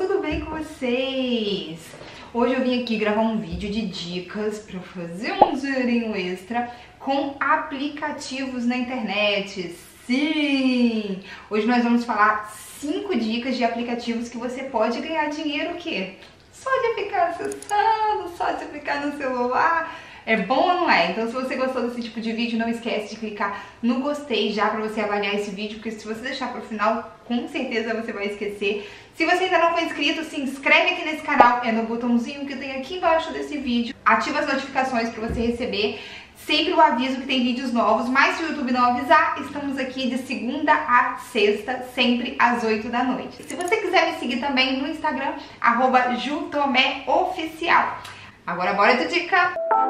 tudo bem com vocês? Hoje eu vim aqui gravar um vídeo de dicas para fazer um dinheirinho extra com aplicativos na internet. Sim! Hoje nós vamos falar 5 dicas de aplicativos que você pode ganhar dinheiro o quê? Só de ficar acessando, só de ficar no celular. É bom ou não é? Então se você gostou desse tipo de vídeo, não esquece de clicar no gostei já pra você avaliar esse vídeo, porque se você deixar pro final, com certeza você vai esquecer. Se você ainda não for inscrito, se inscreve aqui nesse canal, é no botãozinho que tem aqui embaixo desse vídeo. Ativa as notificações pra você receber sempre o aviso que tem vídeos novos, mas se o YouTube não avisar, estamos aqui de segunda a sexta, sempre às 8 da noite. Se você quiser me seguir também no Instagram, @JuToméOficial. Agora bora de dica!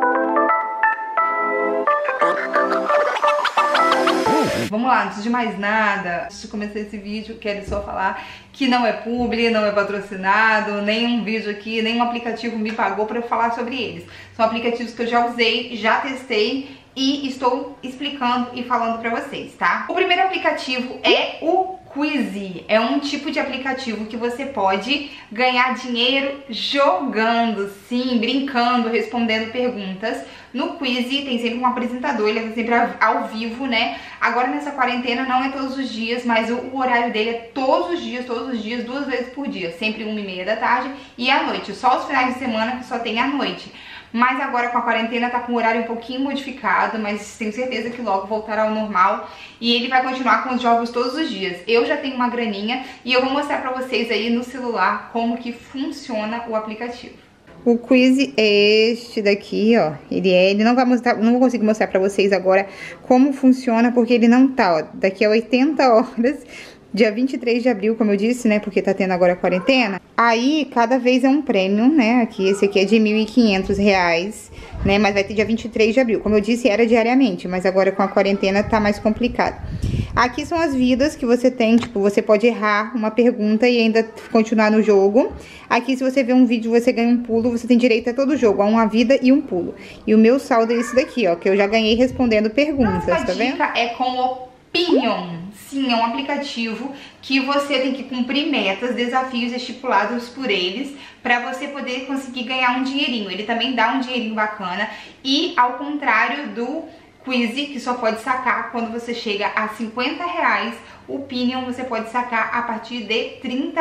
Vamos lá, antes de mais nada, antes de começar esse vídeo, quero só falar que não é publi, não é patrocinado, nenhum vídeo aqui, nenhum aplicativo me pagou para eu falar sobre eles. São aplicativos que eu já usei, já testei e estou explicando e falando para vocês, tá? O primeiro aplicativo é o Quizy. É um tipo de aplicativo que você pode ganhar dinheiro jogando, sim, brincando, respondendo perguntas. No Quizy tem sempre um apresentador, ele é sempre ao vivo, né? Agora nessa quarentena não é todos os dias, mas o horário dele é todos os dias, 2 vezes por dia. Sempre 1h30 da tarde e à noite. Só os finais de semana que só tem à noite. Mas agora com a quarentena tá com o horário um pouquinho modificado, mas tenho certeza que logo voltará ao normal. E ele vai continuar com os jogos todos os dias. Eu já tenho uma graninha e eu vou mostrar pra vocês aí no celular como que funciona o aplicativo. O Quizy é este daqui, ó. Ele não vai mostrar, não vou conseguir mostrar pra vocês agora como funciona, porque ele não tá, ó. Daqui a 80 horas... Dia 23 de abril, como eu disse, né, porque tá tendo agora a quarentena. Aí, cada vez é um prêmio, né, aqui, esse aqui é de R$ 1.500, né, mas vai ter dia 23 de abril. Como eu disse, era diariamente, mas agora com a quarentena tá mais complicado. Aqui são as vidas que você tem, tipo, você pode errar uma pergunta e ainda continuar no jogo. Aqui, se você vê um vídeo, você ganha um pulo, você tem direito a todo jogo, a uma vida e um pulo. E o meu saldo é esse daqui, ó, que eu já ganhei respondendo perguntas, tá vendo? A dica é com o Opinion. Sim, é um aplicativo que você tem que cumprir metas, desafios estipulados por eles para você poder conseguir ganhar um dinheirinho. Ele também dá um dinheirinho bacana e ao contrário do Quizy, que só pode sacar quando você chega a R$50, o Opinion você pode sacar a partir de R$30,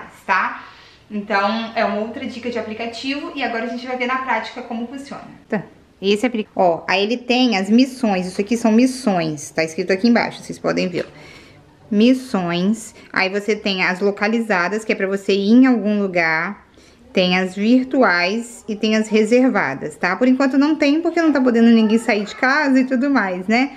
tá? Então é uma outra dica de aplicativo e agora a gente vai ver na prática como funciona. Tá. Esse aplicativo, ó, aí ele tem as missões, isso aqui são missões, tá escrito aqui embaixo, vocês podem ver, ó. Missões, aí você tem as localizadas, que é pra você ir em algum lugar, tem as virtuais e tem as reservadas, tá? Por enquanto não tem, porque não tá podendo ninguém sair de casa e tudo mais, né?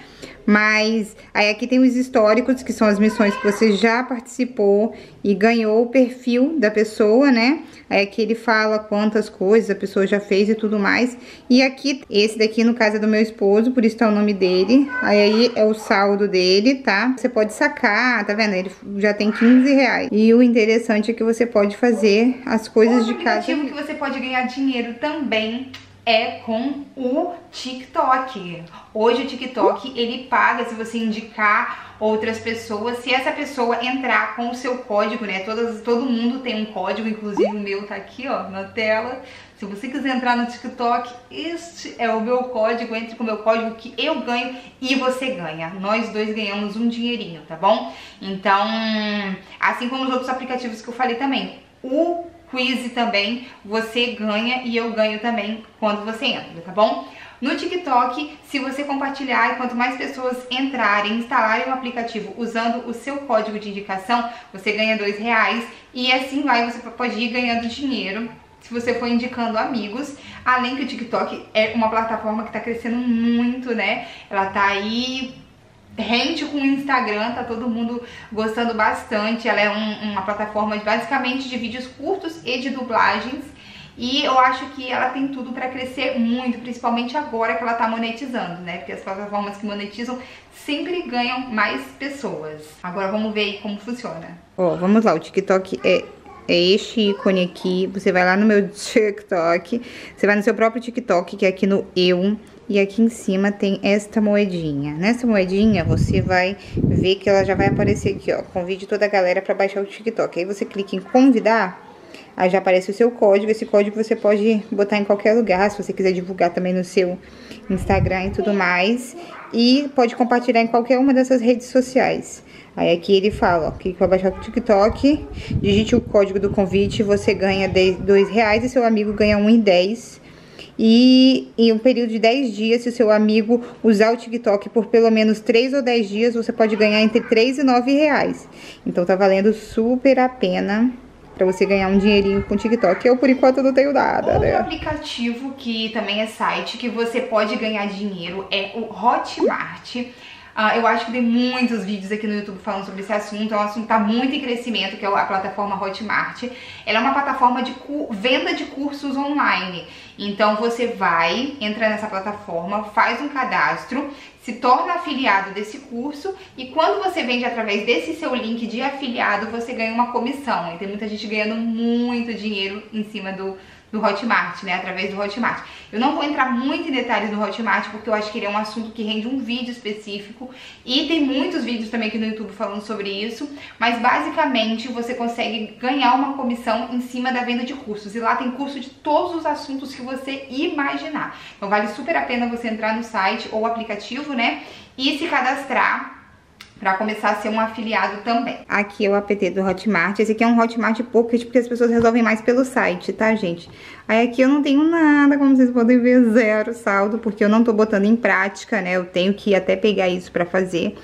Mas aí aqui tem os históricos, que são as missões que você já participou e ganhou o perfil da pessoa, né? Aí aqui ele fala quantas coisas a pessoa já fez e tudo mais. E aqui, esse daqui no caso é do meu esposo, por isso tá o nome dele. Aí é o saldo dele, tá? Você pode sacar, tá vendo? Ele já tem R$15. E o interessante é que você pode fazer as coisas de casa. O aplicativo que você pode ganhar dinheiro também é com o TikTok. Hoje o TikTok, ele paga se você indicar outras pessoas, se essa pessoa entrar com o seu código, né? Todo mundo tem um código, inclusive o meu tá aqui, ó, na tela. Se você quiser entrar no TikTok, este é o meu código, entre com o meu código que eu ganho e você ganha. Nós dois ganhamos um dinheirinho, tá bom? Então, assim como os outros aplicativos que eu falei também, o Quizy também você ganha e eu ganho também quando você entra, tá bom? No TikTok, se você compartilhar e quanto mais pessoas entrarem, instalarem o aplicativo usando o seu código de indicação, você ganha R$2 e assim vai, você pode ir ganhando dinheiro se você for indicando amigos. Além que o TikTok é uma plataforma que tá crescendo muito, né? Ela tá aí rente com o Instagram, tá todo mundo gostando bastante. Ela é uma plataforma basicamente de vídeos curtos e de dublagens. E eu acho que ela tem tudo pra crescer muito, principalmente agora que ela tá monetizando, né? Porque as plataformas que monetizam sempre ganham mais pessoas. Agora vamos ver aí como funciona. Ó, vamos lá, o TikTok é este ícone aqui. Você vai lá no meu TikTok, você vai no seu próprio TikTok, que é aqui no Eu. E aqui em cima tem esta moedinha. Nessa moedinha você vai ver que ela já vai aparecer aqui, ó. Convide toda a galera pra baixar o TikTok. Aí você clica em convidar. Aí já aparece o seu código. Esse código você pode botar em qualquer lugar, se você quiser divulgar também no seu Instagram e tudo mais. E pode compartilhar em qualquer uma dessas redes sociais. Aí aqui ele fala, ó, que vai baixar o TikTok, digite o código do convite, você ganha R$2 e seu amigo ganha R$1,10. E em um período de 10 dias, se o seu amigo usar o TikTok por pelo menos 3 ou 10 dias, você pode ganhar entre R$3 e R$9. Então tá valendo super a pena pra você ganhar um dinheirinho com o TikTok. Eu, por enquanto, não tenho nada, né? Outro aplicativo que também é site que você pode ganhar dinheiro é o Hotmart. Eu acho que tem muitos vídeos aqui no YouTube falando sobre esse assunto. É um assunto que tá muito em crescimento, que é a plataforma Hotmart. Ela é uma plataforma de venda de cursos online. Então você vai, entra nessa plataforma, faz um cadastro, se torna afiliado desse curso e quando você vende através desse seu link de afiliado, você ganha uma comissão. E tem muita gente ganhando muito dinheiro em cima do Hotmart, né, através do Hotmart. Eu não vou entrar muito em detalhes do Hotmart, porque eu acho que ele é um assunto que rende um vídeo específico, e tem muitos vídeos também aqui no YouTube falando sobre isso, mas basicamente você consegue ganhar uma comissão em cima da venda de cursos, e lá tem curso de todos os assuntos que você imaginar. Então vale super a pena você entrar no site ou aplicativo, né, e se cadastrar pra começar a ser um afiliado também. Aqui é o app do Hotmart. Esse aqui é um Hotmart Pocket, porque as pessoas resolvem mais pelo site, tá, gente? Aí aqui eu não tenho nada, como vocês podem ver, 0 saldo, porque eu não tô botando em prática, né? Eu tenho que até pegar isso pra fazer.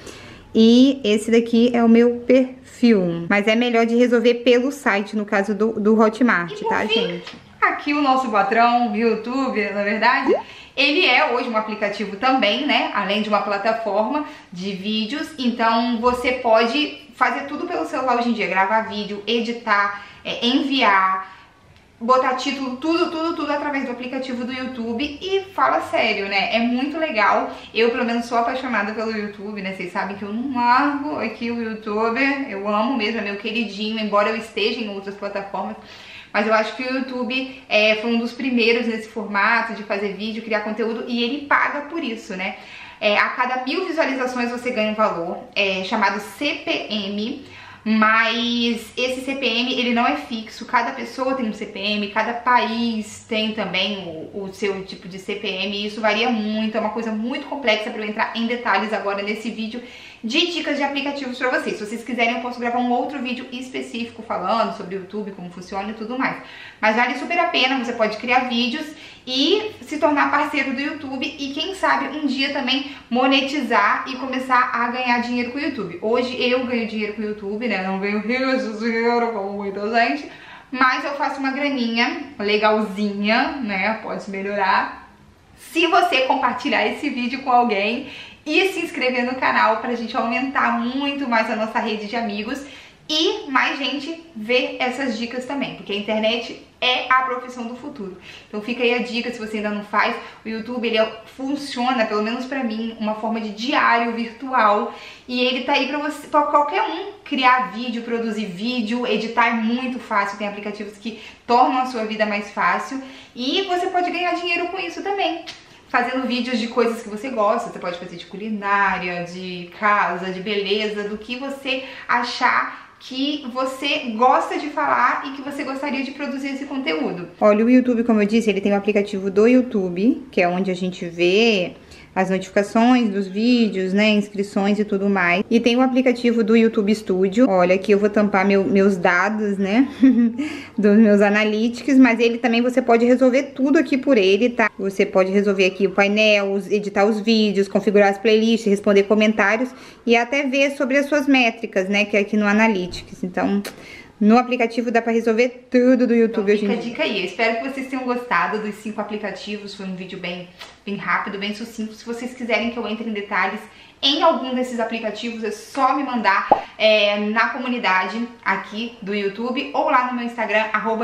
E esse daqui é o meu perfil. Mas é melhor de resolver pelo site, no caso do Hotmart, tá, gente? Aqui o nosso patrão, YouTube, na verdade, ele é hoje um aplicativo também, né? Além de uma plataforma de vídeos. Então você pode fazer tudo pelo celular hoje em dia. Gravar vídeo, editar, enviar, botar título, tudo através do aplicativo do YouTube. E fala sério, né? É muito legal. Eu, pelo menos, sou apaixonada pelo YouTube, né? Vocês sabem que eu não largo aqui o YouTube. Eu amo mesmo, é meu queridinho, embora eu esteja em outras plataformas. Mas eu acho que o YouTube foi um dos primeiros nesse formato de fazer vídeo, criar conteúdo, e ele paga por isso, né? A cada 1000 visualizações você ganha um valor, chamado CPM, mas esse CPM ele não é fixo, cada pessoa tem um CPM, cada país tem também o seu tipo de CPM, e isso varia muito, é uma coisa muito complexa para eu entrar em detalhes agora nesse vídeo de dicas de aplicativos para vocês. Se vocês quiserem eu posso gravar um outro vídeo específico falando sobre o YouTube, como funciona e tudo mais. Mas vale super a pena, você pode criar vídeos e se tornar parceiro do YouTube e quem sabe um dia também monetizar e começar a ganhar dinheiro com o YouTube. Hoje eu ganho dinheiro com o YouTube, né? Não ganho rios de dinheiro como muita gente, mas eu faço uma graninha legalzinha, né? Pode melhorar se você compartilhar esse vídeo com alguém e se inscrever no canal pra gente aumentar muito mais a nossa rede de amigos e mais gente ver essas dicas também, porque a internet é a profissão do futuro. Então fica aí a dica, se você ainda não faz, o YouTube ele funciona, pelo menos pra mim, uma forma de diário virtual, e ele tá aí pra você, pra qualquer um criar vídeo, produzir vídeo, editar é muito fácil, tem aplicativos que tornam a sua vida mais fácil e você pode ganhar dinheiro com isso também. Fazendo vídeos de coisas que você gosta, você pode fazer de culinária, de casa, de beleza, do que você achar que você gosta de falar e que você gostaria de produzir esse conteúdo. Olha, o YouTube, como eu disse, ele tem um aplicativo do YouTube, que é onde a gente vê as notificações dos vídeos, né, inscrições e tudo mais. E tem o aplicativo do YouTube Studio. Olha, aqui eu vou tampar meus dados, né, dos meus analytics, mas ele também você pode resolver tudo aqui por ele, tá? Você pode resolver aqui o painel, editar os vídeos, configurar as playlists, responder comentários e até ver sobre as suas métricas, né, que é aqui no Analytics. Então, no aplicativo dá pra resolver tudo do YouTube hoje em dia. Dica aí, eu espero que vocês tenham gostado dos 5 aplicativos, foi um vídeo bem rápido, bem sucinto. Se vocês quiserem que eu entre em detalhes em algum desses aplicativos, é só me mandar na comunidade aqui do YouTube ou lá no meu Instagram,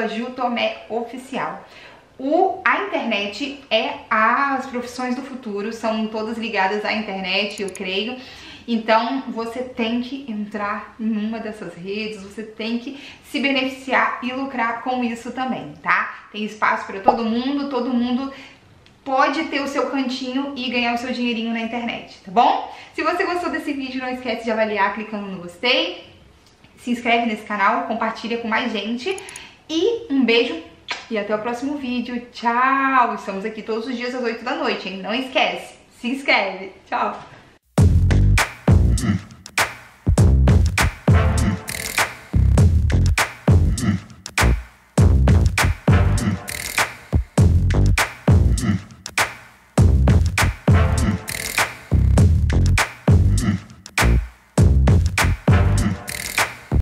@jutomeoficial. A internet as profissões do futuro, são todas ligadas à internet, eu creio. Então você tem que entrar em uma dessas redes, você tem que se beneficiar e lucrar com isso também, tá? Tem espaço para todo mundo pode ter o seu cantinho e ganhar o seu dinheirinho na internet, tá bom? Se você gostou desse vídeo, não esquece de avaliar clicando no gostei, se inscreve nesse canal, compartilha com mais gente E um beijo e até o próximo vídeo. Tchau! Estamos aqui todos os dias às 8 da noite, hein? Não esquece, se inscreve. Tchau!